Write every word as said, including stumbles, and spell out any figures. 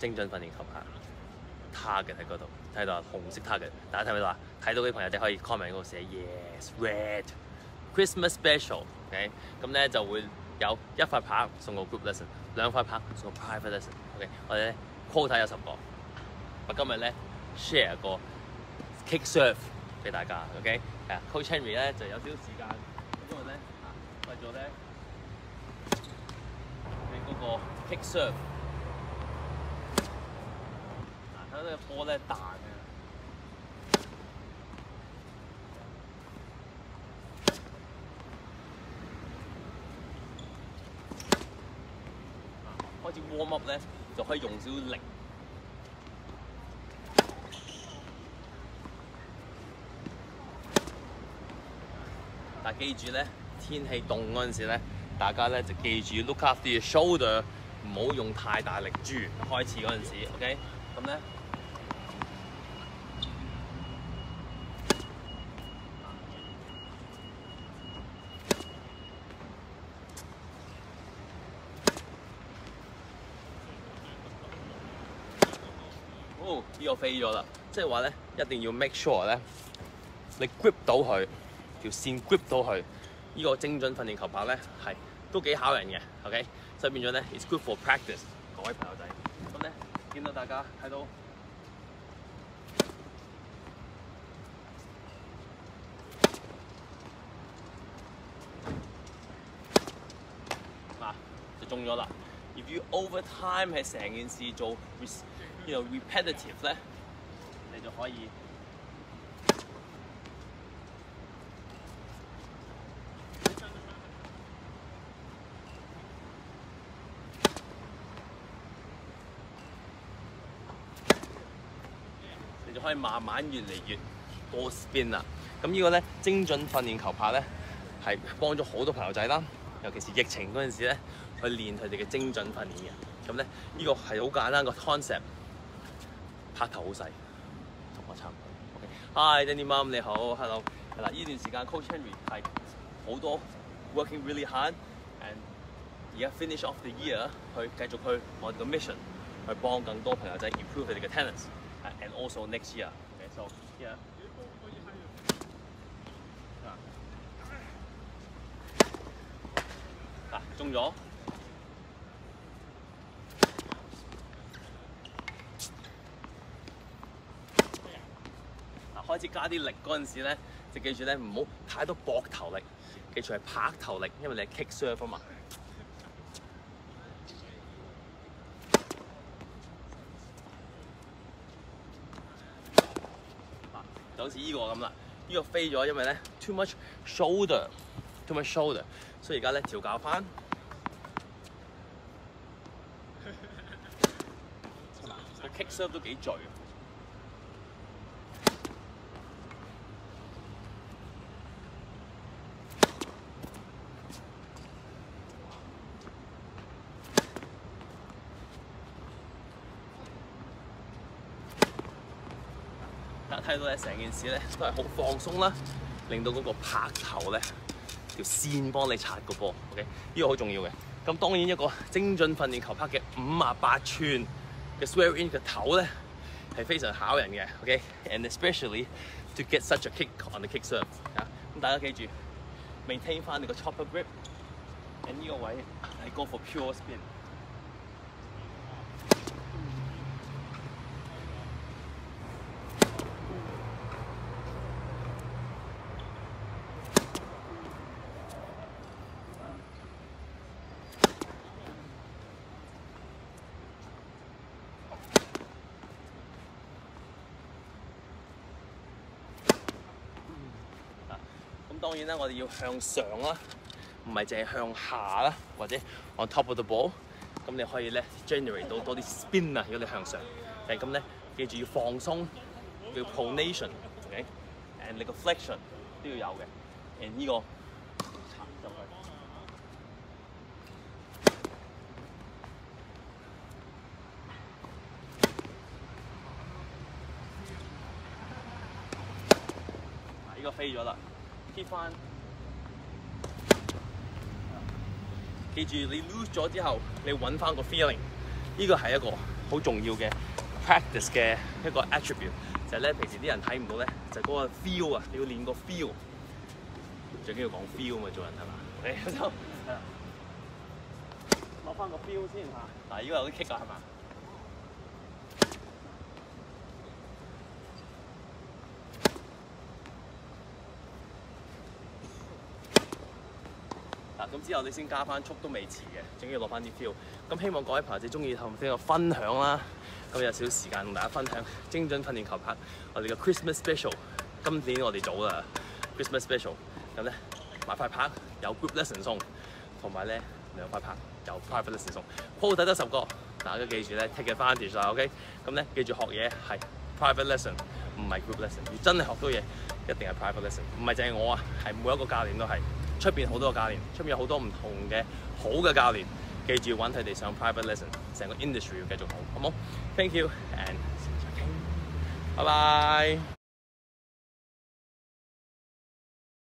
精準訓練球拍 target 喺嗰度，睇到啊紅色 target， 大家睇唔睇到啊？睇到嘅朋友仔可以 comment 嗰度寫 yes red Christmas special，OK， 咁咧就會有一塊拍送個 group lesson， 兩塊拍送個 private lesson，OK， 我哋咧 quota 有十個，我今日咧 share 個 kick serve 俾大家 ，OK， 係啊 ，Coach Henry 咧就有少少時間，今日咧為咗咧你嗰個 kick serve。 睇到呢個波咧彈嘅，開始 warm up 咧就可以用少少力。但係記住咧，天氣凍嗰陣時咧，大家咧就記住 look after your shoulder， 唔好用太大力住。開始嗰陣時 ，OK， 咁咧。 哦，呢個飛咗啦，即係話咧，一定要 make sure 咧，你 grip 到佢條線 grip 到佢，呢個精準訓練球拍咧係都幾考人嘅 ，OK， 所以變咗咧 ，it's good for practice， 各位朋友仔。咁咧，見到大家睇到嗱就中咗啦。If you over time 係成件事做 you know repetitive 咧，你就可以你就可以慢慢越嚟越多 spin 啦。咁呢個咧精準訓練球拍咧係幫咗好多朋友仔啦，尤其是疫情嗰陣時咧去練佢哋嘅精準訓練嘅。咁咧呢個係好簡單個 concept。 拍頭好細，同我差唔多。OK，Hi Danny Mum 你好 ，Hello。係啦，呢段時間 Coach Henry 係好多 working really hard，and 而家 finish off the year 去繼續去我哋個 mission 去幫更多朋友仔 improve 佢哋嘅 tennis，and also next year。OK，so yeah。啊，中咗。 開始加啲力嗰陣時咧，就記住咧唔好太多膊頭力，記住係拍頭力，因為你係 kick serve 啊嘛。就好似呢個咁啦，呢個飛咗，因為咧 too much shoulder，too much shoulder， 所以而家咧調校翻。個 kick serve 都幾攰。 大家睇到咧，成件事咧都係好放鬆啦，令到嗰個拍頭咧條線幫你擦個波 ，OK， 呢個好重要嘅。咁當然一個精準訓練球拍嘅五啊八寸嘅 square in 嘅頭咧係非常考人嘅 ，OK，and especially to get such a kick on the kick serve 啊。咁大家記住 maintain 翻你個 chopper grip，and 呢個位係 go for pure spin。 當然啦，我哋要向上啦，唔係淨係向下啦，或者 on top of the ball。咁你可以咧 generate 到多啲 spin 啊，如果你向上。誒咁咧，記住要放鬆，要 pronation，OK，and 你個 flexion 都要有嘅。誒呢個插入去。嗱，呢個飛咗啦。 keep 翻，記住你 lose 咗之後，你揾翻個 feeling， 呢個係一個好重要嘅 practice 嘅一個 attribute， 就係咧平時啲人睇唔到咧，就係、是、嗰個 feel 啊，你要練個 feel， 最緊要講 feel 啊嘛，做人係嘛？誒就攞翻個 feel 先嚇，嗱依個有啲 kick 啊係嘛？咁之後你先加翻速都未遲嘅，仲要攞翻啲 feel。咁希望各位朋友仔中意同呢個分享啦。咁有少少時間同大家分享精準訓練球拍，我哋嘅 Christmas Special。今年我哋早啦 ，Christmas Special。咁咧買塊拍有 group lesson 送，同埋咧兩塊拍有 private lesson 送。鋪底得十個，大家記住咧 take advantage 啦 ，OK？ 咁咧記住學嘢係 private lesson， 唔係 group lesson。要真係學到嘢，一定係 private lesson， 唔係淨係我啊，係每一個教練都係。出邊好多個教練，出邊有好多唔同嘅好嘅教練，記住要揾佢哋上 private lesson， 成個 industry 要繼續好，好冇 ？Thank you and 拜拜。